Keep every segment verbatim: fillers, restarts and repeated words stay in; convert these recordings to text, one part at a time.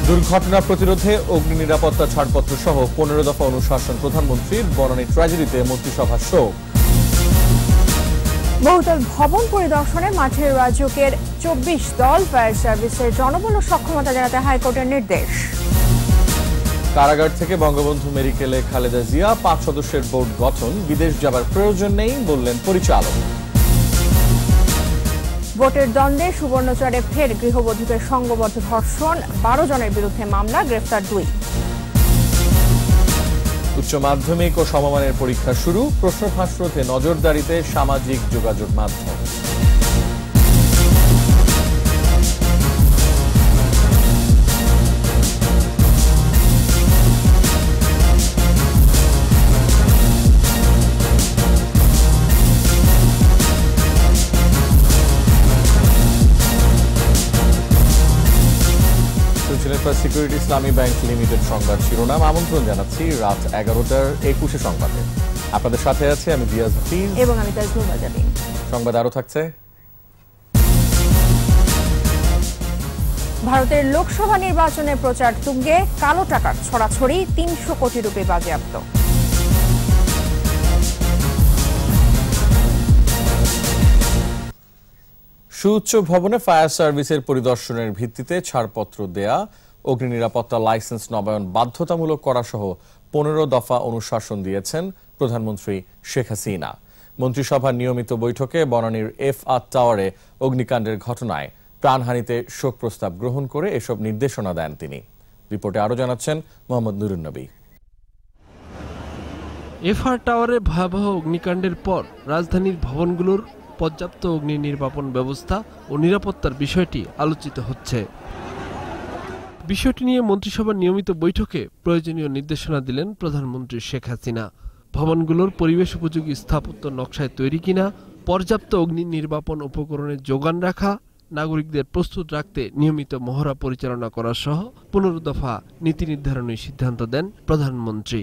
দুর্ঘটনা প্রতিরোধে অগ্নি নিরাপত্তা ছাড়পত্র সহ পনেরো দফা অনুশাসন প্রধানমন্ত্রীর বনানী ট্র্যাজেডিতে মন্ত্রিসভা শোক। বহুতল ভবন পরিদর্শনে মাঠে রাজুকের চব্বিশ দল, ফায়ার সার্ভিসের জনবল ও সক্ষমতা জানাতে হাইকোর্টের নির্দেশ। কারাগার থেকে বঙ্গবন্ধু মেডিকেলে খালেদা জিয়া, পাঁচ সদস্যের বোর্ড গঠন, বিদেশ যাবার প্রয়োজন নেই বললেন পরিচালক। ভোটের দ্বন্দ্বে সুবর্ণচরে ফের গৃহবধূকে সংঘবদ্ধ ধর্ষণ, বারো জনের বিরুদ্ধে মামলা, গ্রেফতার দুই। উচ্চ মাধ্যমিক ও সমমানের পরীক্ষা শুরু, প্রশ্ন ফাঁস রোধে নজরদারিতে সামাজিক যোগাযোগ মাধ্যম। সিকিউরিটি ইসলামী ব্যাংক লিমিটেড সংবাদ শিরোনাম। আমন্ত্রণ জানাচ্ছি রাত এগারোটার একুশে সংবাদে। আপনাদের সাথে আছে আমি দিয়াজ হাফিজ এবং আমি তাজমুল বাজাবি। সংবাদ আরো থাকছে। ভারতের লোকসভা নির্বাচনের প্রচার তুঙ্গে, কালো টাকার ছড়াছড়ি, তিনশো কোটি রুপি বাজেয়াপ্ত। সুউচ্চ ভবনে ফায়ার সার্ভিসের পরিদর্শনের ভিত্তিতে ছাড়পত্র দেয়া, অগ্নি নিরাপত্তা লাইসেন্স নবায়ন বাধ্যতামূলক করা সহ পনেরো দফা অনুশাসন দিয়েছেন প্রধানমন্ত্রী শেখ হাসিনা। মন্ত্রিসভার নিয়মিত বৈঠকে বনানীর এফ আর টাওয়ারে অগ্নিকাণ্ডের ঘটনায় প্রাণহানিতে শোক প্রস্তাব গ্রহণ করে এসব নির্দেশনা দেন তিনি। রিপোর্টে আরো জানাচ্ছেন মোহাম্মদ নুরুন নবী। এফ আর টাওয়ারে ভয়াবহ অগ্নিকাণ্ডের পর রাজধানীর ভবনগুলোর পর্যাপ্ত অগ্নি নির্বাপন ব্যবস্থা ও নিরাপত্তার বিষয়টি আলোচিত হচ্ছে। বিষয়টি নিয়ে মন্ত্রিসভার নিয়মিত বৈঠকে প্রয়োজনীয় নির্দেশনা দিলেন প্রধানমন্ত্রী শেখ হাসিনা। ভবনগুলোর পরিবেশ উপযোগী স্থাপত্য নকশায় তৈরি কিনা, পর্যাপ্ত অগ্নি নির্বাপন উপকরণের যোগান রাখা, নাগরিকদের প্রস্তুত রাখতে নিয়মিত মহড়া পরিচালনা করা সহ পনেরো দফা নীতি নির্ধারণের সিদ্ধান্ত দেন প্রধানমন্ত্রী।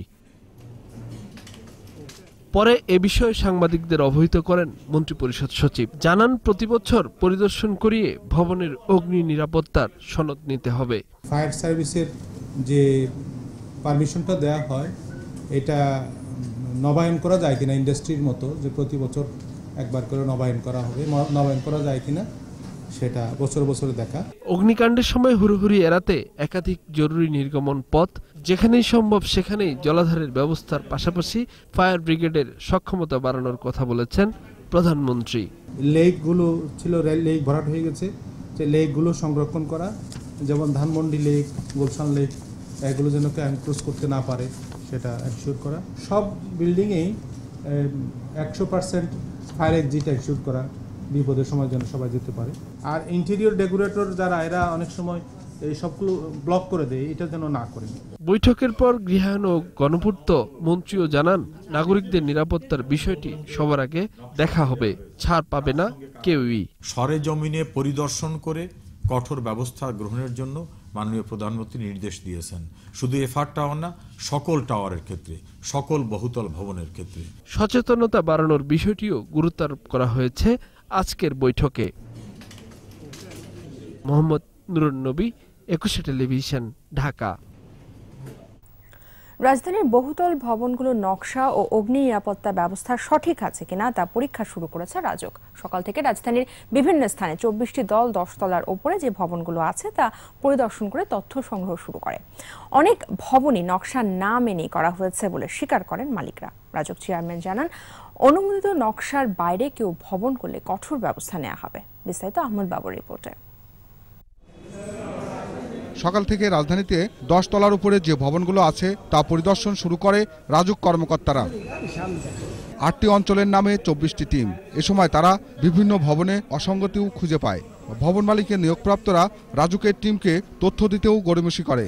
পরে এ বিষয়ে সাংবাদিকদের অবহিত করেন মন্ত্রিপরিষদ সচিব। জানান, প্রতিবছর পরিদর্শন করিয়ে ভবনের অগ্নি নিরাপত্তার সনদ নিতে হবে। ফায়ার সার্ভিসের যে পারমিশনটা দেওয়া হয় এটা নবায়ন করা যায় কিনা, ইন্ডাস্ট্রির মতো যে প্রতি বছর একবার করে নবায়ন করা হবে, নবায়ন করা যায় কিনা সেটা বছর বছরে দেখা। অগ্নিকাণ্ডের সময় হুড়োহুড়ি এড়াতে একাধিক জরুরি নির্গমন পথ, যেখানেই সম্ভব সেখানেই জলাধারের ব্যবস্থার পাশাপাশি ফায়ার ব্রিগেডের সক্ষমতা বাড়ানোর কথা বলেছেন প্রধানমন্ত্রী। লেকগুলো ছিল, লেক ভরাট হয়ে গেছে, যে লেকগুলো সংরক্ষণ করা, যেমন ধানমন্ডি লেক, গুলশান লেক, এগুলো যেন কেউ এনক্রোচ করতে না পারে সেটা এনশিওর করা। সব বিল্ডিংয়েই একশো পার্সেন্ট ফায়ার এক্সিট এনশিওর করা, বিপদের সময় যেন সবাই যেতে পারে। আর ইন্টেরিয়র ডেকোরেটর যারা, এরা অনেক সময় এই সবগুলো ব্লক করে দেয়, এটা যেন না করে। বৈঠকের পর গৃহায়ণ ও গণপূর্ত মন্ত্রীও জানান, নাগরিকদের নিরাপত্তার বিষয়টি সবার আগে দেখা হবে, ছাড় পাবে না কেউই। সরেজমিনে পরিদর্শন করে কঠোর ব্যবস্থা গ্রহণের জন্য মাননীয় প্রধানমন্ত্রী নির্দেশ দিয়েছেন, শুধু এফ আর টাওয়ার না, সকল টাওয়ারের ক্ষেত্রে, সকল বহুতল ভবনের ক্ষেত্রে। সচেতনতা বাড়ানোর বিষয়টিও গুরুত্বারোপ করা হয়েছে আজকের বৈঠকে। মোহাম্মদ নুরুন নবী, একুশে টেলিভিশন, ঢাকা। রাজধানীর বহুতল ভবনগুলোর নকশা ও অগ্নি নিরাপত্তা ব্যবস্থা সঠিক আছে কিনা তা পরীক্ষা শুরু করেছে রাজুক। সকাল থেকে রাজধানীর বিভিন্ন স্থানে চব্বিশটি দল দশ তলার ওপরে যে ভবনগুলো আছে তা পরিদর্শন করে তথ্য সংগ্রহ শুরু করে। অনেক ভবনই নকশা না মেনে করা হয়েছে বলে স্বীকার করেন মালিকরা। রাজুক চেয়ারম্যান জানান, অনুমোদিত নকশার বাইরে কেউ ভবন করলে কঠোর ব্যবস্থা নেওয়া হবে। বিস্তারিত আহমদ বাবুর রিপোর্টে। সকাল থেকে রাজধানীতে দশ তলার উপরে যে ভবনগুলো আছে তা পরিদর্শন শুরু করে রাজুক কর্মকর্তারা। আটটি অঞ্চলের নামে চব্বিশটি টিম। এ সময় তারা বিভিন্ন ভবনে অসঙ্গতিও খুঁজে পায়। ভবন মালিকের নিয়োগপ্রাপ্তরা রাজুকের টিমকে তথ্য দিতেও গড়িমসি করে।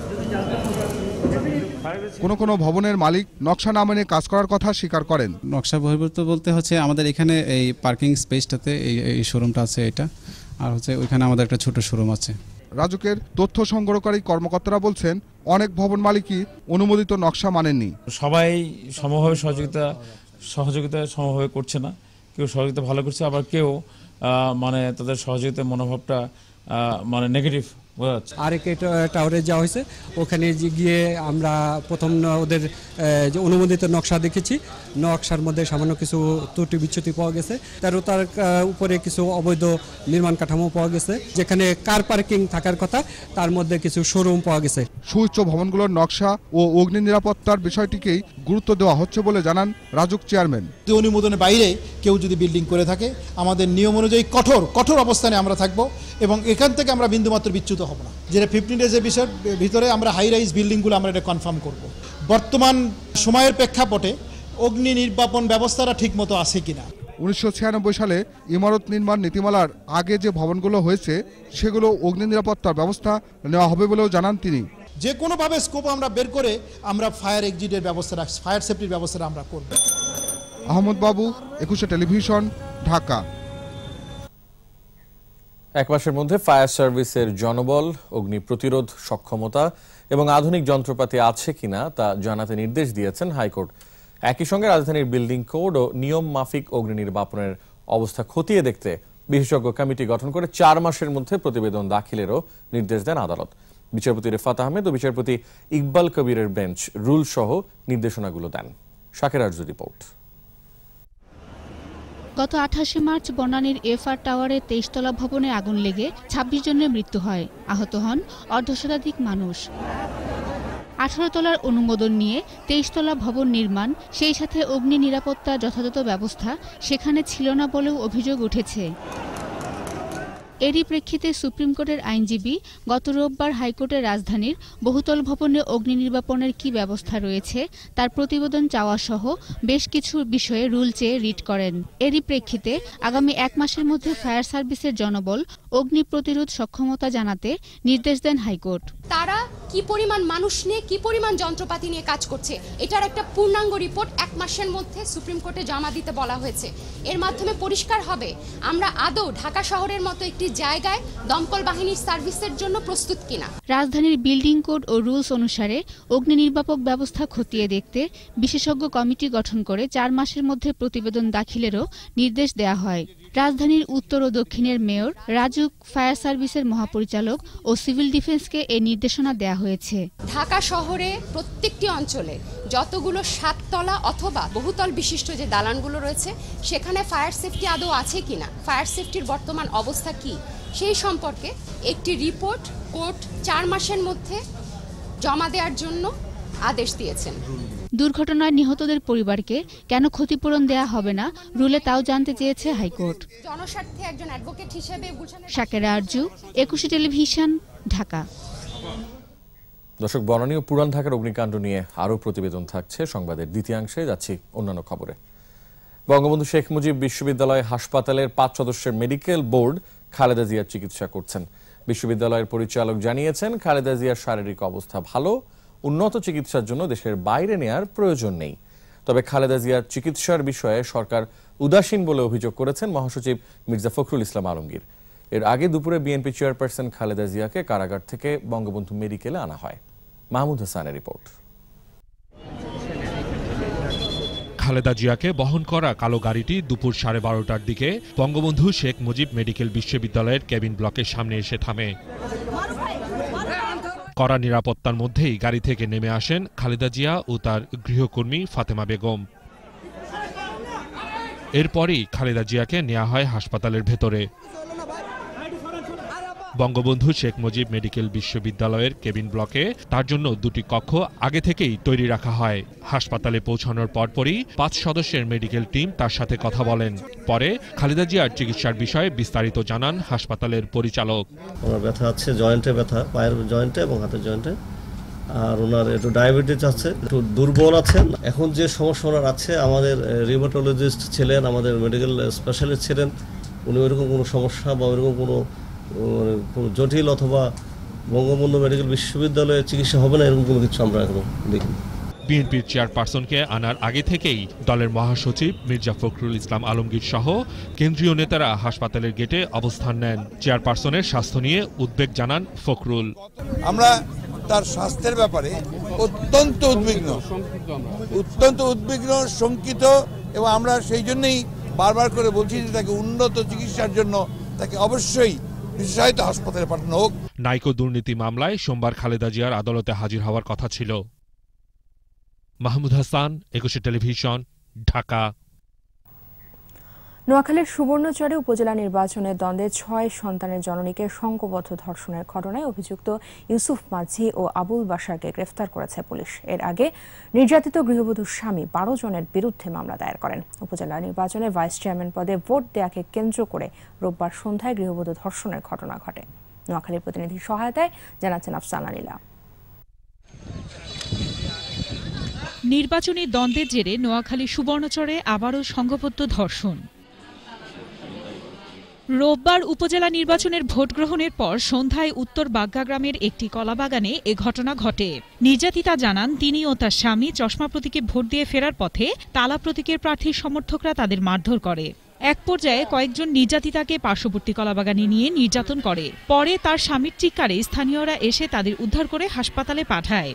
কোন কোন ভবনের মালিক নকশা না মেনে কাজ করার কথা স্বীকার করেন। নকশা বহির্ভূত বলতে হচ্ছে আমাদের এখানে এই পার্কিং স্পেসটাতে এই শোরুমটা আছে, এটা আর হচ্ছে ওইখানে আমাদের একটা ছোট শোরুম আছে। রাজুকের তথ্য সংগ্রহকারী কর্মকর্তারা বলছেন, অনেক ভবন মালিকই অনুমোদিত নকশা মানেননি। সবাই সমভাবে সহযোগিতা সহযোগিতা সমভাবে করছে না, কেউ সহযোগিতা ভালো করছে, আবার কেউ মানে তাদের সহযোগিতার মনোভাবটা মানে নেগেটিভ আরেক টাওয়ারে যাওয়া হয়েছে, ওখানে গিয়ে আমরা প্রথম ওদের যে অনুমোদিত নকশা দেখেছি, নকশার মধ্যে সামান্য কিছু ত্রুটি বিচ্যুতি পাওয়া গেছে, তারও তার উপরে কিছু অবৈধ নির্মাণ কাঠামো পাওয়া গেছে, যেখানে কার পার্কিং থাকার কথা তার মধ্যে কিছু শোরুম পাওয়া গেছে। সুউচ্চ ভবনগুলোর নকশা ও অগ্নি নিরাপত্তার বিষয়টিকেই গুরুত্ব দেওয়া হচ্ছে বলে জানান রাজুক চেয়ারম্যান। অনুমোদনের বাইরে কেউ যদি বিল্ডিং করে থাকে, আমাদের নিয়ম অনুযায়ী কঠোর কঠোর অবস্থানে আমরা থাকব এবং এখান থেকে আমরা বিন্দুমাত্র বিচ্যুত হব না। যেটা ফিফটিন ডেজের বিষয়ের ভিতরে আমরা হাই রাইজ বিল্ডিংগুলো আমরা এটা কনফার্ম করব। বর্তমান সময়ের প্রেক্ষাপটে অগ্নি নির্বাপন ব্যবস্থাটা ঠিকমতো আছে কিনা। উনিশশো ছিয়ানব্বই সালে ইমারত নির্মাণ নীতিমালার আগে যে ভবনগুলো হয়েছে সেগুলো অগ্নি নিরাপত্তার ব্যবস্থা নেওয়া হবে বলেও জানান তিনি। যে কোনোভাবে স্কোপ আমরা বের করে আমরা ফায়ার এক্সিটের ব্যবস্থা, ফায়ার সেফটির ব্যবস্থাটা আমরা করব। আহমদ বাবু, একুশে টেলিভিশন, ঢাকা। এক মাসের মধ্যে ফায়ার সার্ভিসের জনবল, অগ্নি প্রতিরোধ সক্ষমতা এবং আধুনিক যন্ত্রপাতি আছে কিনা তা জানাতে নির্দেশ দিয়েছেন হাইকোর্ট। একই সঙ্গে রাজধানীর বিল্ডিং কোড ও নিয়ম মাফিক অগ্নি নির্বাপনের অবস্থা খতিয়ে দেখতে বিশেষজ্ঞ কমিটি গঠন করে চার মাসের মধ্যে প্রতিবেদন দাখিলেরও নির্দেশ দেন আদালত। বিচারপতি রেফাত আহমেদ ও বিচারপতি ইকবাল কবিরের বেঞ্চ রুল সহ নির্দেশনাগুলো দেন। শাকের আরজু রিপোর্ট। গত আঠাশে মার্চ বনানীর এফআর টাওয়ারে তেইশ তলা ভবনে আগুন লেগে ছাব্বিশ জনের মৃত্যু হয়, আহত হন অর্ধশতাধিক মানুষ। আঠারো তলার অনুমোদন নিয়ে তেইশ তলা ভবন নির্মাণ, সেই সাথে অগ্নি নিরাপত্তা যথাযথ ব্যবস্থা সেখানে ছিল না বলেও অভিযোগ উঠেছে। এরই প্রেক্ষিতে সুপ্রিম কোর্টের আইনজীবী গত রোববার হাইকোর্টের রাজধানীর বহুতল ভবনে অগ্নি নির্বাপনের কি ব্যবস্থা রয়েছে তার প্রতিবেদন চাওয়া সহ বেশ কিছু বিষয়ে রুল চেয়ে রিট করেন। এরই প্রেক্ষিতে আগামী এক মাসের মধ্যে ফায়ার সার্ভিসের জনবল, অগ্নি প্রতিরোধ সক্ষমতা জানাতে নির্দেশ দেন হাইকোর্ট। তারা কি পরিমাণ মানুষ নিয়ে, কি পরিমাণ যন্ত্রপাতি নিয়ে কাজ করছে, এটার একটা পূর্ণাঙ্গ রিপোর্ট এক মাসের মধ্যে সুপ্রিম কোর্টে জমা দিতে বলা হয়েছে। এর মাধ্যমে পরিষ্কার হবে আমরা আদৌ ঢাকা শহরের মতো একটি জায়গায় দমকল বাহিনীর সার্ভিসের জন্য প্রস্তুত কিনা। রাজধানীর বিল্ডিং কোড ও রুলস অনুসারে অগ্নি নির্বাপক ব্যবস্থা খতিয়ে দেখতে বিশেষজ্ঞ কমিটি গঠন করে চার মাসের মধ্যে প্রতিবেদন দাখিলেরও নির্দেশ দেয়া হয়। রাজধানীর উত্তর ও দক্ষিণের মেয়র, রাজুক, ফায়ার সার্ভিসের মহাপরিচালক ও সিভিল ডিফেন্সকে এই নির্দেশনা দেয়া হয়েছে। ঢাকা শহরে প্রত্যেকটি অঞ্চলে যতগুলো সাততলা অথবা বহুতল বিশিষ্ট যে দালানগুলো রয়েছে সেখানে ফায়ার সেফটি আদৌ আছে কিনা, ফায়ার সেফটির বর্তমান অবস্থা কি, সেই সম্পর্কে একটি রিপোর্ট কোর্ট চার মাসের মধ্যে জমা দেওয়ার জন্য আদেশ দিয়েছেন। দুর্ঘটনায় নিহতদের পরিবারকে কেন ক্ষতিপূরণ দেয়া হবে না রুলে তাও জানতে চেয়েছে হাইকোর্ট। জনস্বার্থে একজন অ্যাডভোকেট হিসেবে শাকেরা আরজু, একুশে টেলিভিশন, ঢাকা। দর্শক, বনানী ও পুরান ঢাকার অগ্নিকাণ্ড নিয়ে আরও প্রতিবেদন থাকছে সংবাদের দ্বিতীয়াংশে। যাচ্ছি অন্যান্য খবরে। বঙ্গবন্ধু শেখ মুজিব বিশ্ববিদ্যালয় হাসপাতালের পাঁচ সদস্যের মেডিকেল বোর্ড খালেদা জিয়ার চিকিৎসা করছেন। বিশ্ববিদ্যালয়ের পরিচালক জানিয়েছেন, খালেদা জিয়ার শারীরিক অবস্থা ভালো, উন্নত চিকিৎসার জন্য দেশের বাইরে নেয়ার প্রয়োজন নেই। তবে খালেদা জিয়ার চিকিৎসার বিষয়ে সরকার উদাসীন বলে অভিযোগ করেছেন মহাসচিব মির্জা ফখরুল ইসলাম আলমগীর। এর আগে দুপুরে বিএনপি চেয়ারপারসন খালেদা জিয়াকে কারাগার থেকে বঙ্গবন্ধু মেডিকেলে আনা হয়। মাহমুদ হাসানের রিপোর্ট। খালেদা জিয়াকে বহন করা কালো গাড়িটি দুপুর সাড়ে বারোটার দিকে বঙ্গবন্ধু শেখ মুজিব মেডিকেল বিশ্ববিদ্যালয়ের কেবিন ব্লকের সামনে এসে থামে। কড়া নিরাপত্তার মধ্যেই গাড়ি থেকে নেমে আসেন খালেদা জিয়া ও তার গৃহকর্মী ফাতেমা বেগম। এরপরই খালেদা জিয়াকে নেওয়া হয় হাসপাতালের ভেতরে। বঙ্গবন্ধু শেখ মুজিব মেডিকেল বিশ্ববিদ্যালয়ের কেবিন ব্লকে তার জন্য দুটি কক্ষ আগে থেকেই তৈরি রাখা হয়। হাসপাতালে পৌঁছানোর পরপরই পাঁচ সদস্যের মেডিকেল টিম তার সাথে কথা বলেন। পরে খালেদা জিয়ার চিকিৎসার বিষয়ে বিস্তারিত জানান হাসপাতালের পরিচালক। ওনার ব্যথা আছে, জয়েন্টে ব্যথা, পায়ের জয়েন্টে এবং হাতের জয়েন্টে, আর ওনার একটু ডায়াবেটিস আছে, একটু দুর্বল আছেন। এখন যে সমস্যা ওনার আছে, আমাদের রিউমাটোলজিস্ট ছিলেন, আমাদের মেডিকেল স্পেশালিস্ট ছিলেন, উনি ওইরকম কোনো সমস্যা বা ওইরকম কোনো কোনো জটিল অথবা বঙ্গবন্ধু মেডিকেল বিশ্ববিদ্যালয়ে চিকিৎসা হবে না এরকম কোনো কিছু আমরা এখনো দেখিনি। বিএনপির চেয়ারপারসনকে আনার আগে থেকেই দলের মহাসচিব মির্জা ফখরুল ইসলাম আলমগীর সহ কেন্দ্রীয় নেতারা হাসপাতালের গেটে অবস্থান নেন। চেয়ারপারসনের স্বাস্থ্য নিয়ে উদ্বেগ জানান ফখরুল। আমরা তার স্বাস্থ্যের ব্যাপারে অত্যন্ত উদ্বিগ্ন অত্যন্ত উদ্বিগ্ন শঙ্কিত এবং আমরা সেই জন্যই বারবার করে বলছি যে তাকে উন্নত চিকিৎসার জন্য তাকে অবশ্যই বিশেষায়িত হাসপাতালে পাঠানো হোক। নাইকো দুর্নীতি মামলায় সোমবার খালেদা জিয়ার আদালতে হাজির হওয়ার কথা ছিল। মাহমুদ হাসান, একুশে টেলিভিশন, ঢাকা। নোয়াখালীর সুবর্ণচরে উপজেলা নির্বাচনের দ্বন্দ্বে ছয় সন্তানের জননীকে সংঘবদ্ধ ধর্ষণের ঘটনায় অভিযুক্ত ইউসুফ মাঝি ও আবুল বাশারকে গ্রেফতার করেছে পুলিশ। এর আগে নির্যাতিত গৃহবধূর স্বামী বারো জনের বিরুদ্ধে মামলা দায়ের করেন। উপজেলা নির্বাচনে ভাইস চেয়ারম্যান পদে ভোট দেয়াকে কেন্দ্র করে রোববার সন্ধ্যায় গৃহবধূ ধর্ষণের ঘটনা ঘটে। নোয়াখালীর প্রতিনিধির সহায়তায় জানাচ্ছেন আফসানা নীলা। নির্বাচনী দ্বন্দ্বের জেরে নোয়াখালী সুবর্ণচরে আবারও সংঘবদ্ধ ধর্ষণ। রোববার উপজেলা নির্বাচনের ভোট গ্রহণের পর সন্ধ্যায় উত্তর বাগ্গা গ্রামের একটি কলাবাগানে এ ঘটনা ঘটে। নির্যাতিতা জানান তিনি ও তার স্বামী চশমা প্রতীকে ভোট দিয়ে ফেরার পথে তালা প্রতীকের প্রার্থীর সমর্থকরা তাদের মারধর করে। এক পর্যায়ে কয়েকজন নির্যাতিতাকে পার্শ্ববর্তী কলাবাগানে নিয়ে নির্যাতন করে। পরে তার স্বামীর চিৎকারে স্থানীয়রা এসে তাদের উদ্ধার করে হাসপাতালে পাঠায়।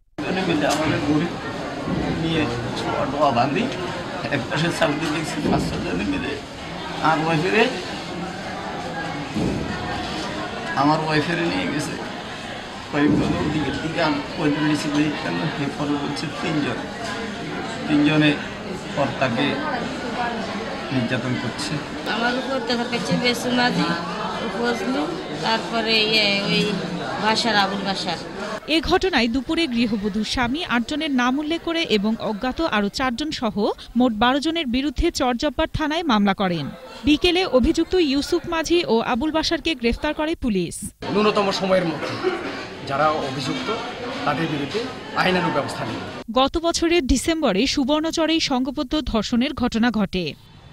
আমার ওয়াইফের নিয়ে গেছে দিকের দিকে নিচে পরে বলছে তিনজন তিনজনে পর তাকে নির্যাতন করছে। আমার উপর দেখা পেয়েছে বেসুমাজি ফজলু, তারপরে ওই বাসার আবুল বাসার। এ ঘটনায় দুপুরে গৃহবধূর স্বামী আটজনের নাম উল্লেখ করে এবং অজ্ঞাত আরও চারজন সহ মোট বারো জনের বিরুদ্ধে চরজব্বার থানায় মামলা করেন। বিকেলে অভিযুক্ত ইউসুফ মাঝি ও আবুল বাশারকে গ্রেফতার করে পুলিশ। ন্যূনতম সময়ের মধ্যে যারা অভিযুক্ত তাদের বিরুদ্ধে আইনানুগ ব্যবস্থা নেবে। গত বছরের ডিসেম্বরে সুবর্ণচরেই সংঘবদ্ধ ধর্ষণের ঘটনা ঘটে।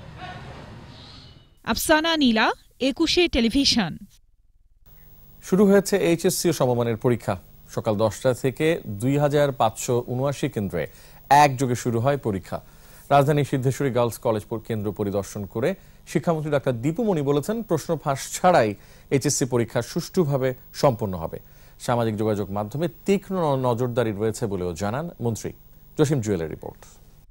আফসানা নীলা, একুশে টেলিভিশন। শুরু হয়েছে এইচএসসি সমমানের পরীক্ষা। সকাল দশটা থেকে দুই হাজার পাঁচশো উনআশি কেন্দ্রে একযোগে শুরু হয় পরীক্ষা। রাজধানীর সিদ্ধেশ্বরী গার্লস কলেজ কেন্দ্র পরিদর্শন করে শিক্ষামন্ত্রী ডাক্তার দীপু মনি বলেছেন, প্রশ্ন ফাঁস ছাড়াই এইচএসসি পরীক্ষা সুষ্ঠুভাবে সম্পন্ন হবে। সামাজিক যোগাযোগ মাধ্যমে তীক্ষ্ণ নজরদারি রয়েছে বলেও জানান মন্ত্রী। জসিম জুয়েলের রিপোর্ট।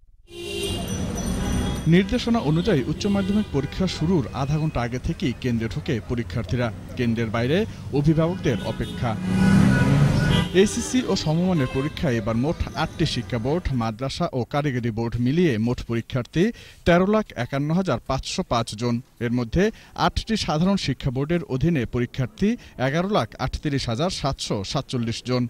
নির্দেশনা অনুযায়ী উচ্চ মাধ্যমিক পরীক্ষা শুরুর আধা ঘন্টা আগে থেকেই কেন্দ্রে ঢোকে পরীক্ষার্থীরা। কেন্দ্রের বাইরে অভিভাবকদের অপেক্ষা। এইচএসসি ও সমমানের পরীক্ষায় এবার মোট আটটি শিক্ষা বোর্ড, মাদ্রাসা ও কারিগরি বোর্ড মিলিয়ে মোট পরীক্ষার্থী তেরো লাখ একান্ন হাজার পাঁচশো পাঁচ জন। এর মধ্যে আটটি সাধারণ শিক্ষা বোর্ডের অধীনে পরীক্ষার্থী এগারো লাখ আটত্রিশ হাজার সাতশো সাতচল্লিশ জন।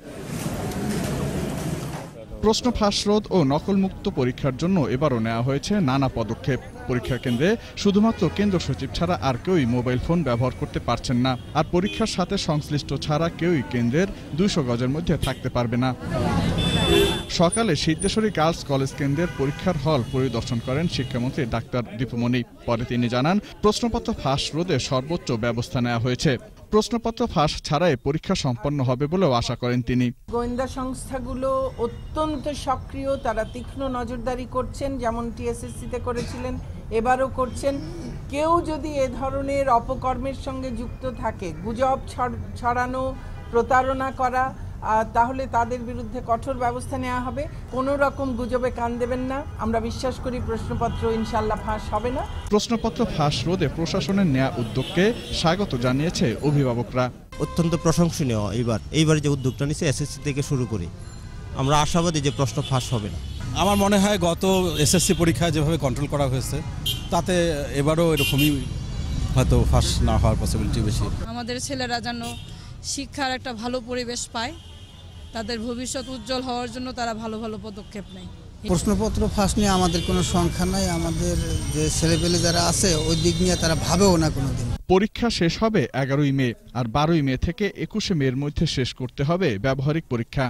প্রশ্ন ফাঁস রোধ ও নকলমুক্ত পরীক্ষার জন্য এবারও নেওয়া হয়েছে নানা পদক্ষেপ। পরীক্ষা কেন্দ্রে শুধুমাত্র কেন্দ্র সচিব ছাড়া আর কেউই মোবাইল ফোন ব্যবহার করতে পারছেন না। আর পরীক্ষার সাথে সংশ্লিষ্ট ছাড়া কেউই কেন্দ্রের দুইশো গজের মধ্যে থাকতে পারবে না। সকালে সিদ্ধেশ্বরী গার্লস কলেজ কেন্দ্রের পরীক্ষার হল পরিদর্শন করেন শিক্ষামন্ত্রী ডাক্তার দীপু মনি। পরে তিনি জানান, প্রশ্নপত্র ফাঁস রোধে সর্বোচ্চ ব্যবস্থা নেওয়া হয়েছে। প্রশ্নপত্র ফাঁস ছাড়াই পরীক্ষা সম্পন্ন হবে বলেও আশা করেন তিনি। গোয়েন্দা সংস্থাগুলো অত্যন্ত সক্রিয়, তারা তীক্ষ্ণ নজরদারি করছেন, যেমন টিএসএসসিতে করেছিলেন, এবারও করছেন। কেউ যদি এ ধরনের অপকর্মের সঙ্গে যুক্ত থাকে, গুজব ছড়ানো, প্রতারণা করা, তাহলে তাদের বিরুদ্ধে কঠোর ব্যবস্থা নেওয়া হবে। কোনো রকম গুজবে কান দেবেন না। আমরা বিশ্বাস করি প্রশ্নপত্র ইনশাল্লাহ ফাঁস হবে না। প্রশ্নপত্র ফাঁস রোধে প্রশাসনের নেওয়া উদ্যোগকে স্বাগত জানিয়েছে অভিভাবকরা। অত্যন্ত প্রশংসনীয় এইবার এইবার যে উদ্যোগটা নিচ্ছে এসএসসি থেকে শুরু করে, আমরা আশাবাদী যে প্রশ্ন ফাঁস হবে না। আমার মনে হয় গত এসএসসি পরীক্ষায় যেভাবে কন্ট্রোল করা হয়েছে তাতে এবারও এরকমই হয়তো ফাঁস না হওয়ার পসিবিলিটি বেশি। আমাদের ছেলেরা যেন শিক্ষার একটা ভালো পরিবেশ পায়, তাদের ভবিষ্যৎ উজ্জ্বল হওয়ার জন্য তারা ভালো ভালো পদক্ষেপ নেয়। প্রশ্নপত্র ফাঁস নিয়ে আমাদের কোনো সংখ্যা নাই। আমাদের যে ছেলেপেলে যারা আছে ওই দিক নিয়ে তারা ভাবেও না কোনোদিন। পরীক্ষা শেষ হবে এগারোই মে, আর বারোই মে থেকে একুশে মের মধ্যে শেষ করতে হবে ব্যবহারিক পরীক্ষা।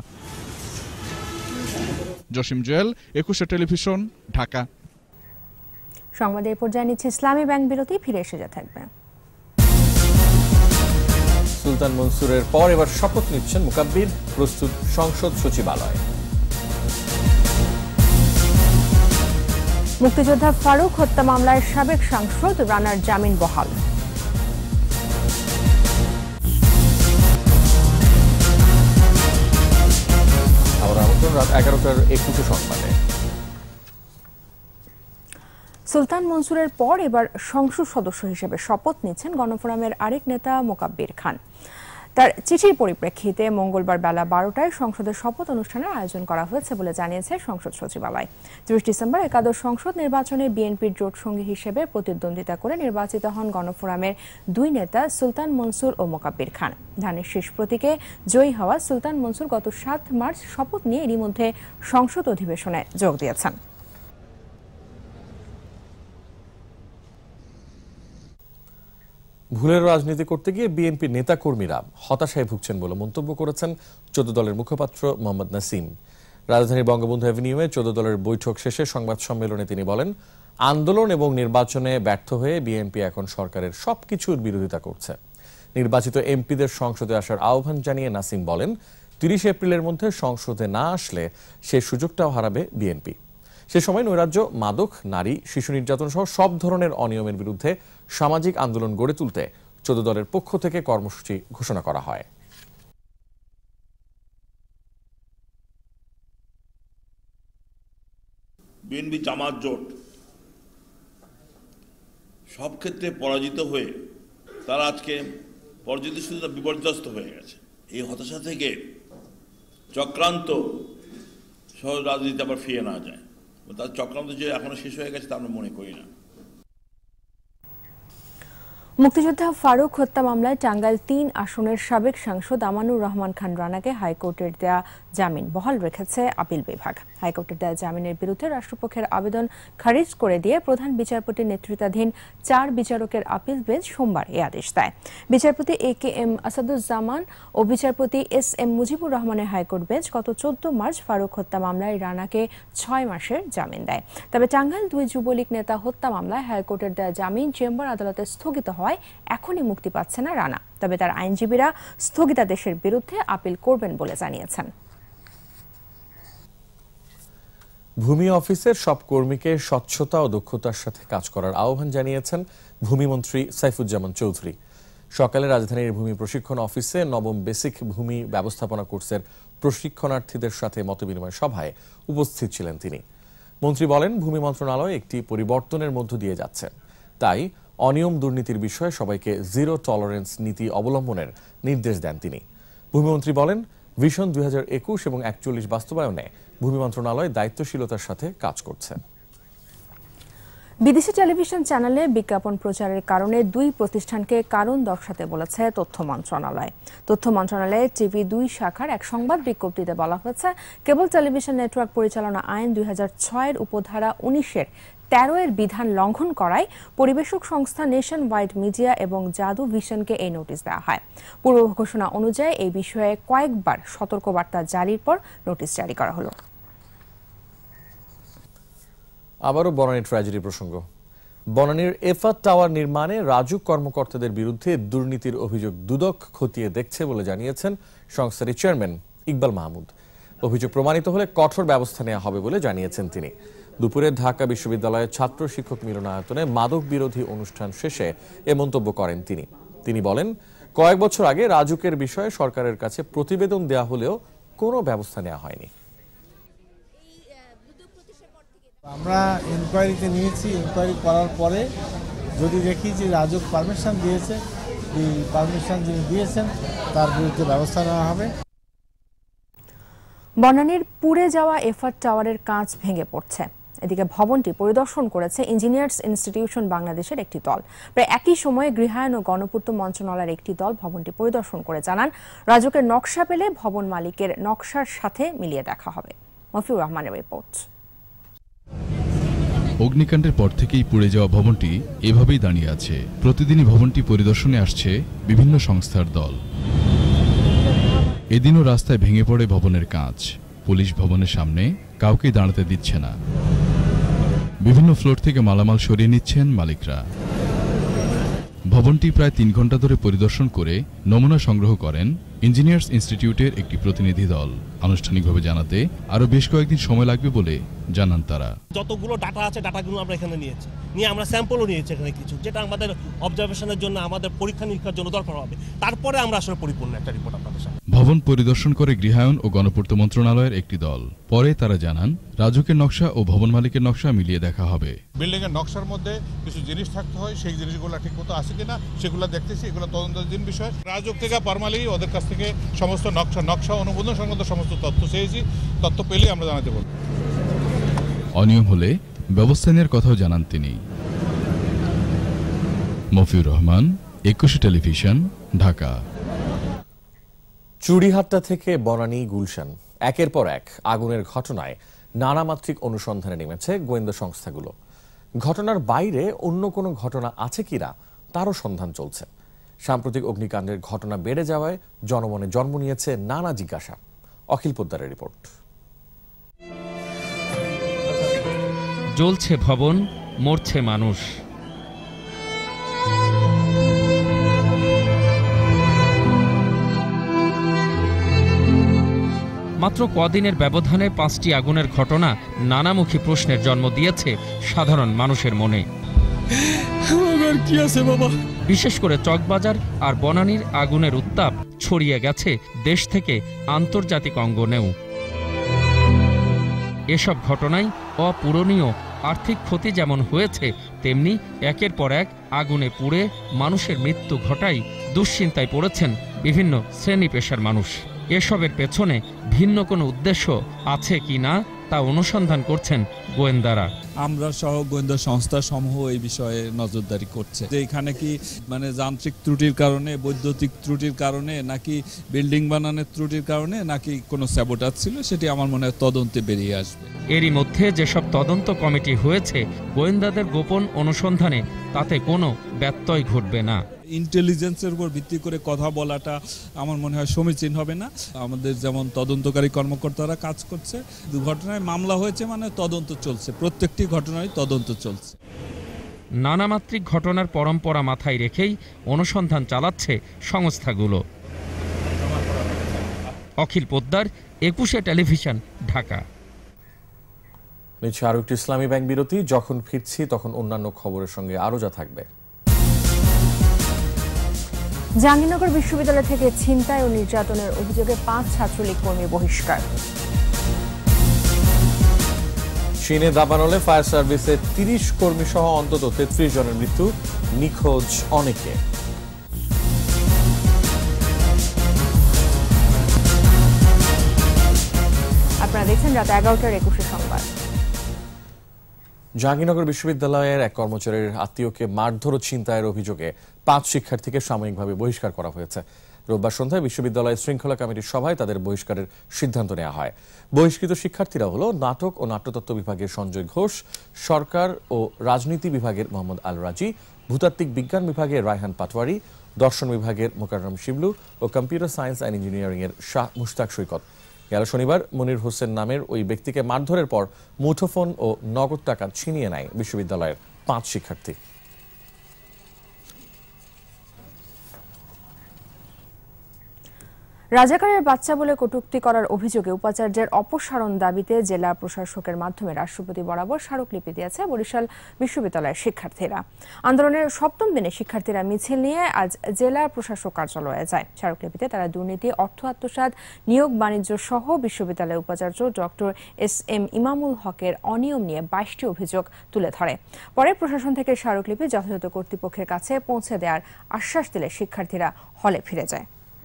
জসিম জুয়েল, একুশে টেলিভিশন, ঢাকা। সংবাদের পর্যায়ে নিচ্ছে ইসলামী ব্যাংক বিরতি, ফিরে এসে যা থাকবে। সুলতান মনসুরের পর এবার শপথ নিচ্ছেন মুকাব্বির, প্রস্তুত সংসদ সচিবালয়। মুক্তিযোদ্ধা ফারুক হত্যা মামলায় সাবেক সাংসদ রানার জামিন বহাল। আবার আমন্ত্রণ রাত এগারোটার একুশে সংবাদে। সুলতান মনসুরের পর এবার সংসদ সদস্য হিসেবে শপথ নিচ্ছেন গণফোরামের আরেক নেতা মোকাব্বির খান। তার চিঠির পরিপ্রেক্ষিতে মঙ্গলবার বেলা বারোটায় সংসদের শপথ অনুষ্ঠানের আয়োজন করা হয়েছে বলে জানিয়েছে সংসদ সচিবালয়। ত্রিশ ডিসেম্বর একাদশ সংসদ নির্বাচনে বিএনপির জোট সঙ্গী হিসেবে প্রতিদ্বন্দ্বিতা করে নির্বাচিত হন গণফোরামের দুই নেতা সুলতান মনসুর ও মোকাব্বির খান। ধানের শীষ প্রতীকে জয়ী হওয়া সুলতান মনসুর গত সাত মার্চ শপথ নিয়ে এরই মধ্যে সংসদ অধিবেশনে যোগ দিয়েছেন। ভুলের রাজনীতি করতে গিয়ে বিএনপি নেতাকর্মীরা হতাশায় ভুগছেন বলে মন্তব্য করেছেন চোদ্দ দলের মুখপাত্র মোহাম্মদ নাসিম। রাজধানীর বঙ্গবন্ধু অ্যাভিনিউয়ে চোদ্দ দলের বৈঠক শেষে সংবাদ সম্মেলনে তিনি বলেন, আন্দোলন এবং নির্বাচনে ব্যর্থ হয়ে বিএনপি এখন সরকারের সবকিছুর বিরোধিতা করছে। নির্বাচিত এমপিদের সংসদে আসার আহ্বান জানিয়ে নাসিম বলেন, তিরিশ এপ্রিলের মধ্যে সংসদে না আসলে সেই সুযোগটাও হারাবে বিএনপি। সে সময় নৈরাজ্য, মাদক, নারী, শিশু নির্যাতন সহ সব ধরনের অনিয়মের বিরুদ্ধে সামাজিক আন্দোলন গড়ে তুলতে চোদ্দ দলের পক্ষ থেকে কর্মসূচি ঘোষণা করা হয়। বিএনপি জামাত জোট সব ক্ষেত্রে পরাজিত হয়ে তারা আজকে পরাজিত শুধু বিপর্যস্ত হয়ে গেছে। এই হতাশা থেকে চক্রান্ত সহজ রাজনীতি আবার ফিরে না যায়, তার চক্রান্ত যে এখনো শেষ হয়ে গেছে তা আমরা মনে করি না। মুক্তিযোদ্ধা ফারুক হত্যা মামলায় টাঙ্গাইল তিন আসনের সাবেক সাংসদ আমানুর রহমান খান রানাকে হাইকোর্টের দেয়া জামিন বহাল রেখেছে আপিল বিভাগ। হাইকোর্টের দেয়া জামিনের বিরুদ্ধে রাষ্ট্রপক্ষের আবেদন খারিজ করে দিয়ে প্রধান বিচারপতির নেতৃত্বাধীন চার বিচারকের আপিল বেঞ্চ সোমবার এ আদেশ দেয়। বিচারপতি এ কে এম আসাদুজ্জামান ও বিচারপতি এস এম মুজিবুর রহমানের হাইকোর্ট বেঞ্চ গত চোদ্দ মার্চ ফারুক হত্যা মামলায় রানাকে ছয় মাসের জামিন দেয়। তবে টাঙ্গাইল দুই যুবলীগ নেতা হত্যা মামলায় হাইকোর্টের দেয়া জামিন চেম্বার আদালতে স্থগিত হয়, এখনই মুক্তি পাচ্ছে না রানা। তবে তার আইনজীবীরা স্থগিতাদেশের বিরুদ্ধে আপিল করবেন বলে জানিয়েছেন। ভূমি অফিসের সব কর্মীকে স্বচ্ছতা ও দক্ষতার সাথে কাজ করার আহ্বান জানিয়েছেন ভূমিমন্ত্রী সাইফুজ্জামান চৌধুরী। সকালে রাজধানীর ভূমি প্রশিক্ষণ অফিসে নবম বেসিক ভূমি ব্যবস্থাপনা কোর্সের প্রশিক্ষণার্থীদের সাথে মতবিনিময় সভায় উপস্থিত ছিলেন তিনি। মন্ত্রী বলেন, ভূমি মন্ত্রণালয় একটি পরিবর্তনের মধ্য দিয়ে যাচ্ছে, তাই অনিয়ম দুর্নীতির বিষয়ে সবাইকে জিরো টলারেন্স নীতি অবলম্বনের নির্দেশ দেন তিনি। ভূমিমন্ত্রী বলেন, ভিশন দুই হাজার একুশ এবং একচল্লিশ বাস্তবায়নে ভূমি মন্ত্রণালয় দায়িত্বশীলতার সাথে কাজ করছে। বিদেশি টেলিভিশন চ্যানেলে বিজ্ঞাপন প্রচারের কারণে দুই প্রতিষ্ঠানকে কারণ দর্শাতে বলেছে তথ্য মন্ত্রণালয়। তথ্য মন্ত্রণালয়ের টিভি দুই শাখার এক সংবাদ বিজ্ঞপ্তিতে বলা হয়েছে, কেবল টেলিভিশন নেটওয়ার্ক পরিচালনা আইন দুই হাজার ছয়ের উপধারা উনিশের তেরো এর বিধান লঙ্ঘন করায় পরিবেশক সংস্থা নেশন ওয়াইড মিডিয়া এবং জাদু ভিশনকে এই নোটিশ দেওয়া হয়। পূর্ব ঘোষণা অনুযায়ী এই বিষয়ে কয়েকবার সতর্কবার্তা জারির পর নোটিশ জারি করা হলো। আবারও বনানী ট্র্যাজেডি প্রসঙ্গ। বনানীর এফআর টাওয়ার নির্মাণে রাজুক কর্মকর্তাদের বিরুদ্ধে দুর্নীতির অভিযোগ দুদক খতিয়ে দেখছে বলে জানিয়েছেন সংস্থাটির চেয়ারম্যান ইকবাল মাহমুদ। অভিযোগ প্রমাণিত হলে কঠোর ব্যবস্থা নেওয়া হবে বলে জানিয়েছেন তিনি। দুপুরে ঢাকা বিশ্ববিদ্যালয়ের ছাত্র শিক্ষক মিলনায়তনে মাদক বিরোধী অনুষ্ঠান শেষে এ মন্তব্য করেন তিনি। তিনি বলেন, কয়েক বছর আগে রাজুকের বিষয়ে সরকারের কাছে প্রতিবেদন দেওয়া হলেও কোনো ব্যবস্থা নেওয়া হয়নি। আমরা ইনকোয়ারিতে নিয়েছি, ইনকোয়ারি করার পরে যদি দেখি যে রাজুক পারমিশন দিয়েছে, এই পারমিশন যিনি দিয়েছেন তার বিরুদ্ধে ব্যবস্থা নেওয়া হবে। বনানীর পুড়ে যাওয়া এফআর টাওয়ারের কাঁচ ভেঙে পড়ছে। এদিকে ভবনটি পরিদর্শন করেছে ইঞ্জিনিয়ার্স ইনস্টিটিউশন বাংলাদেশের একটি দল। প্রায় একই সময়ে গৃহায়ন ও গণপূর্ত মন্ত্রণালয়ের একটি দল ভবনটি পরিদর্শন করে জানান, রাজুকের নকশা পেলে ভবন মালিকের নকশার সাথে মিলিয়ে দেখা হবে। মফিউর রহমানের রিপোর্ট। অগ্নিকাণ্ডের পর থেকেই পুড়ে যাওয়া ভবনটি এভাবেই দাঁড়িয়ে আছে। প্রতিদিনই ভবনটি পরিদর্শনে আসছে বিভিন্ন সংস্থার দল। এদিনও রাস্তায় ভেঙে পড়ে ভবনের কাঁচ। পুলিশ ভবনের সামনে কাউকে দাঁড়াতে দিচ্ছে না। বিভিন্ন ফ্লোর থেকে মালামাল সরিয়ে নিচ্ছেন মালিকরা। ভবনটি প্রায় তিন ঘন্টা ধরে পরিদর্শন করে নমুনা সংগ্রহ করেন ইঞ্জিনিয়ার্স ইনস্টিটিউটের একটি প্রতিনিধি দল। আনুষ্ঠানিকভাবে জানাতে আরো বেশ কয়েকদিন সময় লাগবে বলে জানান তারা। যতগুলো ডাটা আছে ডাটাগুলো আমরা এখানে নিয়েছি, নিয়ে আমরা স্যাম্পলও নিয়েছি এখানে কিছু, যেটা আমাদের অবজারভেশনের জন্য, আমাদের পরীক্ষা নিরীক্ষার জন্য দরকার হবে। তারপরে আমরা আসলে পরিপূর্ণ একটা রিপোর্ট আপনাদের সামনে। ভবন পরিদর্শন করে গৃহায়ন ও গণপূর্ত মন্ত্রণালয়ের একটি দল। পরে তারা জানান রাজুকের নকশা ও ভবন মালিকের নকশা মিলিয়ে দেখা হবে। বিল্ডিং এর নকশার মধ্যে কিছু জিনিস থাকতে হয়, সেই জিনিসগুলো ঠিক মতো আছে কিনা সেগুলো দেখতেছি, এগুলো তদন্তাধীন বিষয়। রাজুক থেকে ফরমালি ওদের কাছ থেকে সমস্ত নকশা নকশা অনুমোদন সংক্রান্ত সমস্ত তথ্য চেয়েছি, তথ্য পেলে আমরা জানাতে বলব। অনিয়ম হলে ব্যবস্থা নেওয়ার কথাও জানান তিনি। মফিউর রহমান, একুশে টেলিভিশন, ঢাকা। চুড়িহাট্টা থেকে বনানী গুলশান, একের পর এক আগুনের ঘটনায় নানামাত্রিক অনুসন্ধানে নেমেছে গোয়েন্দা সংস্থাগুলো। ঘটনার বাইরে অন্য কোনো ঘটনা আছে কিনা তারও সন্ধান চলছে। সাম্প্রতিক অগ্নিকাণ্ডের ঘটনা বেড়ে যাওয়ায় জনমনে জন্ম নিয়েছে নানা জিজ্ঞাসা। অখিল পোদ্দারের রিপোর্ট। জ্বলছে ভবন, মরছে মানুষ। মাত্র কদিনের ব্যবধানে পাঁচটি আগুনের ঘটনা নানামুখী প্রশ্নের জন্ম দিয়েছে সাধারণ মানুষের মনে। কি আছে বাবা? বিশেষ করে চকবাজার আর বনানীর আগুনের উত্তাপ ছড়িয়ে গেছে দেশ থেকে আন্তর্জাতিক অঙ্গনেও। এসব ঘটনায় অপূরণীয় আর্থিক ক্ষতি যেমন হয়েছে, তেমনি একের পর এক আগুনে পুড়ে মানুষের মৃত্যু ঘটায় দুশ্চিন্তায় পড়েছেন বিভিন্ন শ্রেণী পেশার মানুষ। এসবের পেছনে ভিন্ন কোনো উদ্দেশ্য আছে কি না তা অনুসন্ধান করছেন গোয়েন্দারা। আমরা সহ গোয়েন্দা সংস্থা সমূহ এই বিষয়ে নজরদারি করছে যে এখানে কি মানে যান্ত্রিক ত্রুটির কারণে, বৈদ্যুতিক ত্রুটির কারণে, নাকি বিল্ডিং বানানোর ত্রুটির কারণে, নাকি কোনো স্যাবোটাজ ছিল, সেটি আমার মনে হয় তদন্তে বেরিয়ে আসবে। এরই মধ্যে যেসব তদন্ত কমিটি হয়েছে, গোয়েন্দাদের গোপন অনুসন্ধানে তাতে কোনো ব্যত্যয় ঘটবে না। ইন্টেলিজেন্সের উপর ভিত্তি করে কথা বলাটা আমার মনে হয় সমীচীন হবে না। আমাদের যেমন তদন্তকারী কর্মকর্তারা কাজ করছে, দুর্ঘটনায় মামলা হয়েছে মানে তদন্ত চলছে, প্রত্যেকটি ঘটনায় তদন্ত চলছে। নানামাত্রিক ঘটনার পরম্পরা মাথায় রেখেই অনুসন্ধান চালাচ্ছে সংস্থাগুলো। অখিল পোদ্দার, একুশে টেলিভিশন, ঢাকা। নিচ্ছে আরো একটি ইসলামী ব্যাংক বিরতি। যখন ফিরছি তখন অন্যান্য খবরের সঙ্গে আরো যা থাকবে। জাহাঙ্গীরনগর বিশ্ববিদ্যালয় থেকে ছিনতাই ও নির্যাতনের অভিযোগে পাঁচ ছাত্রলীগ কর্মী বহিষ্কার। চীনে দাবানলে ফায়ার সার্ভিসের তিরিশ কর্মী সহ অন্তত তেত্রিশ জনের মৃত্যু, নিখোঁজ অনেকে। আপনারা দেখছেন রাত এগারোটার একুশে সংবাদ। জাহাঙ্গীরনগর বিশ্ববিদ্যালয়ের এক কর্মচারীর আত্মীয়কে মারধর ও ছিনতাইয়ের অভিযোগে পাঁচ শিক্ষার্থীকে সাময়িকভাবে বহিষ্কার করা হয়েছে। রোববার সন্ধ্যায় বিশ্ববিদ্যালয়ের শৃঙ্খলা কমিটির সভায় তাদের বহিষ্কারের সিদ্ধান্ত নেওয়া হয়। বহিষ্কৃত শিক্ষার্থীরা হল নাটক ও নাট্যতত্ত্ব বিভাগের সঞ্জয় ঘোষ, সরকার ও রাজনীতি বিভাগের মোহাম্মদ আল রাজি, ভূতাত্ত্বিক বিজ্ঞান বিভাগের রায়হান পাটোয়ারি, দর্শন বিভাগের মোকাররম শিবলু ও কম্পিউটার সায়েন্স অ্যান্ড ইঞ্জিনিয়ারিং এর শাহ মুশতাক সৈকত। গেল শনিবার মনির হোসেন নামের ওই ব্যক্তিকে মারধরের পর মুঠোফোন ও নগদ টাকা ছিনিয়ে নেয় বিশ্ববিদ্যালয়ের পাঁচ শিক্ষার্থী। রাজাকারের বাচ্চা বলে কটূক্তি করার অভিযোগে উপাচার্যের অপসারণ দাবিতে জেলা প্রশাসকের মাধ্যমে রাষ্ট্রপতি বরাবর স্মারকলিপি দিয়েছে বরিশাল বিশ্ববিদ্যালয়ের শিক্ষার্থীরা। আন্দোলনের সপ্তম দিনে শিক্ষার্থীরা মিছিল নিয়ে আজ জেলা প্রশাসক কার্যালয়ে যায়। স্মারকলিপিতে তারা দুর্নীতি, অর্থ আত্মসাৎ, নিয়োগ বাণিজ্য সহ বিশ্ববিদ্যালয়ের উপাচার্য ডক্টর এস এম ইমামুল হকের অনিয়ম নিয়ে বাইশটি অভিযোগ তুলে ধরে। পরে প্রশাসন থেকে স্মারকলিপি যথাযথ কর্তৃপক্ষের কাছে পৌঁছে দেওয়ার আশ্বাস দিলে শিক্ষার্থীরা হলে ফিরে যায়।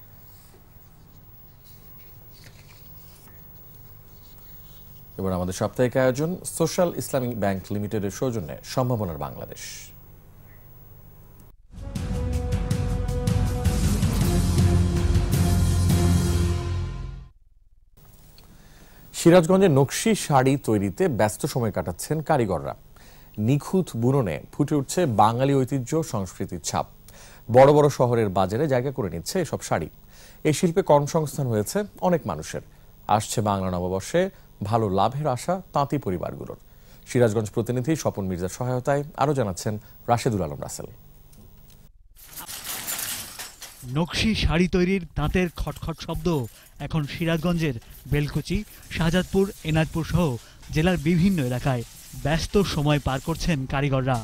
এবার আমাদের সাপ্তাহিক আয়োজন সোশ্যাল ইসলামিক ব্যাংক লিমিটেডের সৌজন্যে সম্ভাবনার বাংলাদেশ। সিরাজগঞ্জে নকশি শাড়ি তৈরিতে ব্যস্ত সময় কাটাচ্ছেন কারিগররা। নিখুঁত বুননে ফুটে উঠছে বাঙালি ঐতিহ্য, সংস্কৃতির ছাপ। বড় বড় শহরের বাজারে জায়গা করে নিচ্ছে এসব শাড়ি। এই শিল্পে কর্মসংস্থান হয়েছে অনেক মানুষের। আসছে বাংলা নববর্ষে ভালো লাভের আশা তাঁতি পরিবারগুলোর। সিরাজগঞ্জ প্রতিনিধি স্বপন মির্জার সহায়তায় আরো জানাচ্ছেন রাশেদুল আলম রাসেল। নকশি শাড়ি তৈরির তাঁতের খটখট শব্দ এখন সিরাজগঞ্জের বেলকুচি, শাহজাদপুর, এনাদপুর সহ জেলার বিভিন্ন এলাকায় ব্যস্ত সময় পার করছেন কারিগররা।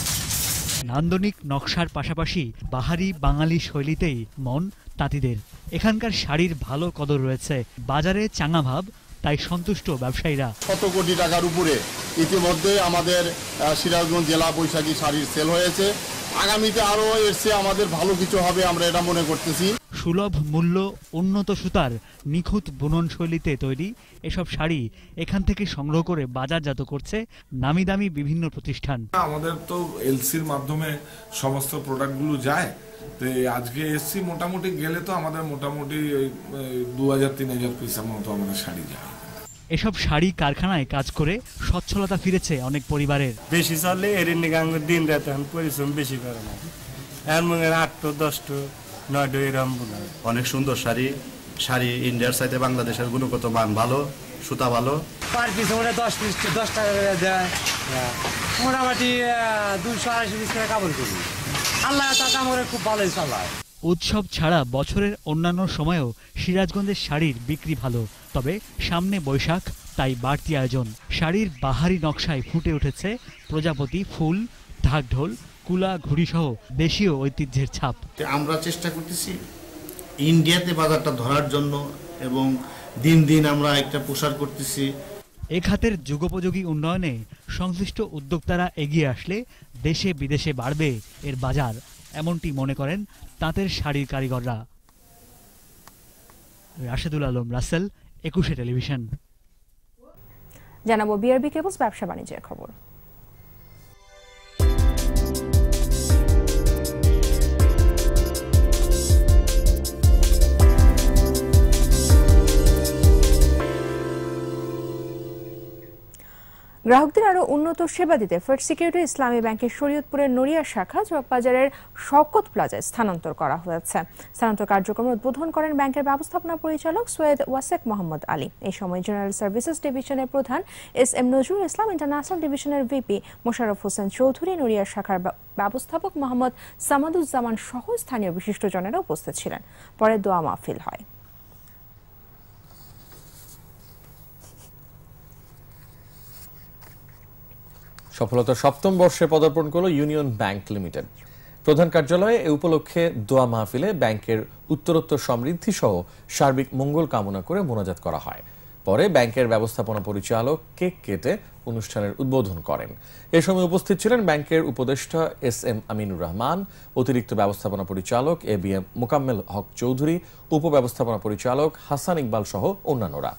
নান্দনিক নকশার পাশাপাশি বাহারি বাঙালি শৈলীতেই মন তাঁতিদের। এখানকার শাড়ির ভালো কদর রয়েছে, বাজারে চাঙা ভাব, তাই সন্তুষ্ট ব্যবসায়ীরা। শত কোটি টাকার উপরে ইতিমধ্যে আমাদের সিরাজগঞ্জ জেলা বৈশাখী শাড়ির সেল হয়েছে। আগামীতে আরও এর চেয়ে আমাদের ভালো কিছু হবে আমরা এটা মনে করতেছি। সুলভ মূল্য, উন্নত সুতার নিখুঁত বুনন শৈলীতে তৈরি এসব শাড়ি এখান থেকে সংগ্রহ করে বাজারজাত করছে নামি দামি বিভিন্ন প্রতিষ্ঠান। আমাদের তো এলসির মাধ্যমে সমস্ত প্রোডাক্টগুলো যায়, তো আজকে এসছি মোটামুটি গেলে তো আমাদের মোটামুটি দু হাজার তিন হাজার পিসের মতো আমাদের শাড়ি যায়। এসব শাড়ি কারখানায় কাজ করে সচ্ছলতা ফিরেছে অনেক পরিবারের। বেশি চললে এর দিন রাত এখন পরিশ্রম বেশি করে না, এর মধ্যে আটটো দশটো নয়টো এরকম বোনায়। অনেক সুন্দর শাড়ি, শাড়ি ইন্ডিয়ার সাথে বাংলাদেশের গুণগত মান ভালো, সুতা ভালো। পার পিস মানে দশ পিস দশ টাকা করে দেয়, মোটামুটি দুশো আড়াইশো পিস করে কাপড় করি। আল্লাহ টাকা আমার খুব ভালোই চালায়। উৎসব ছাড়া বছরের অন্যান্য সময়েও সিরাজগঞ্জের শাড়ির বিক্রি ভালো, তবে সামনে বৈশাখ, তাই বাড়তি আয়োজন। শাড়ির বাহারি নকশায় ফুটে উঠেছে প্রজাপতি, ফুল, ঢাকঢোল, কুলা, ঘুড়ি সহ দেশীয় ঐতিহ্যের ছাপ। আমরা চেষ্টা করতেছি ইন্ডিয়াতে বাজারটা ধরার জন্য এবং দিন দিন আমরা একটা প্রসার করতেছি। এ খাতের যুগোপযোগী উন্নয়নে সংশ্লিষ্ট উদ্যোক্তারা এগিয়ে আসলে দেশে বিদেশে বাড়বে এর বাজার, এমনটি মনে করেন তাঁতের শাড়ির কারিগররা। রাশেদুল আলম রাসেল, একুশে টেলিভিশন। জানাবো বিআরবি কেবলস ব্যবসা বাণিজ্যের খবর। গ্রাহকদের আরো উন্নত সেবা দিতে ফার্স্ট সিকিউরিটি ইসলামী ব্যাংকের শরীয়তপুরের নড়িয়া শাখা চকবাজারের শওকত প্লাজায় স্থানান্তর করা হয়েছে। স্থানান্তর কার্যক্রম উদ্বোধন করেন ব্যাংকের ব্যবস্থাপনা পরিচালক সৈয়দ ওয়াসেক মোহাম্মদ আলী। এই সময় জেনারেল সার্ভিসেস ডিভিশনের প্রধান S M Nazrul Islam, international ডিভিশনের ভিপি মোশাররফ হোসেন চৌধুরী, নড়িয়া শাখার ব্যবস্থাপক মোহাম্মদ সামাদুজ্জামান সহ স্থানীয় বিশিষ্টজনেরা উপস্থিত ছিলেন। পরে দোয়া মাহফিল হয়। সফলতার সপ্তম বর্ষে পদার্পণ করল ইউনিয়ন ব্যাংক লিমিটেড। প্রধান কার্যালয়ে এ উপলক্ষে দোয়া মাহফিলে ব্যাংকের উত্তরোত্তর সমৃদ্ধি সহ সার্বিক মঙ্গল কামনা করে মোনাজাত করা হয়। পরে ব্যাংকের ব্যবস্থাপনা পরিচালক কেক কেটে অনুষ্ঠানের উদ্বোধন করেন। এ সময় উপস্থিত ছিলেন ব্যাংকের উপদেষ্টা এস এম আমিনুর রহমান, অতিরিক্ত ব্যবস্থাপনা পরিচালক A B M Mokammel Haque Chowdhury, উপব্যবস্থাপনা পরিচালক হাসান ইকবাল সহ অন্যান্যরা।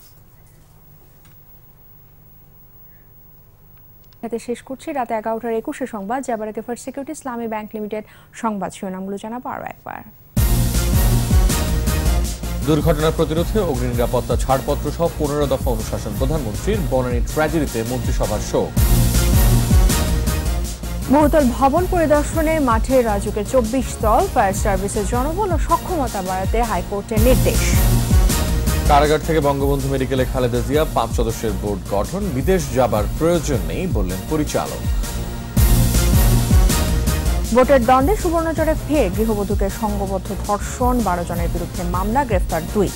শেষ করছি রাত এগারোটার একুশে সংবাদ। যাবার আগে First Security Islami Bank Limited সংবাদ শিরোনামগুলো জানাবো আরো একবার। দুর্ঘটনা প্রতিরোধে অগ্নি নিরাপত্তা ছাড়পত্র সহ পনেরো দফা অনুশাসন প্রধানমন্ত্রীর। বনানী ট্র্যাজেডিতে মন্ত্রিসভার শোক। বহুতল ভবন পরিদর্শনে মাঠে রাজুকের চব্বিশ দল। ফায়ার সার্ভিসের জনবল ও সক্ষমতা বাড়াতে হাইকোর্টের নির্দেশ। কারাগার থেকে বঙ্গবন্ধু মেডিকেলে খালেদা জিয়া, পাঁচ সদস্যের বোর্ড গঠন। বিদেশ যাবার প্রয়োজন নেই বললেন পরিচালক। ভোটের দ্বন্দ্বে সুবর্ণচরে ফের গৃহবধূকে সংঘবদ্ধ ধর্ষণ, বারো জনের বিরুদ্ধে মামলা, গ্রেফতার দুই।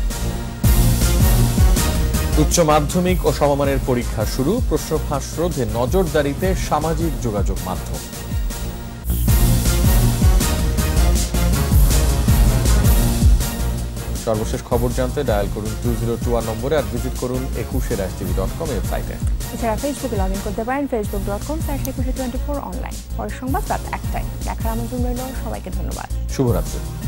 উচ্চ মাধ্যমিক ও সমমানের পরীক্ষা শুরু। প্রশ্ন ফাঁস রোধে নজরদারিতে সামাজিক যোগাযোগ মাধ্যম। সর্বশেষ খবর জানতে ডায়াল করুন টু জিরো টু ওয়ান নম্বরে আর ভিজিট করুন একুশে ড্যাশ টিভি ডট কম ওয়েবসাইটে। এছাড়া ফেসবুকে লগ ইন করতে পারেন Facebook dot com slash Ekushey twenty four online. পরের সংবাদ রাত একটায় দেখার আমন্ত্রণ রইল। সবাইকে ধন্যবাদ। শুভরাত্রি।